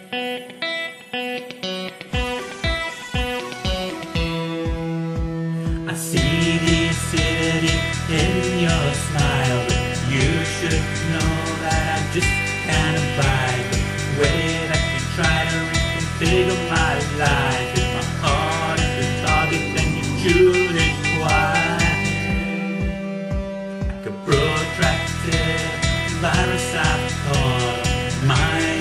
I see the acidity in your smile, but you should know that I just can't abide the way that you try to reconfigure my life. If my heart is the target, then you choose it wide. Like a protracted virus I've caught on my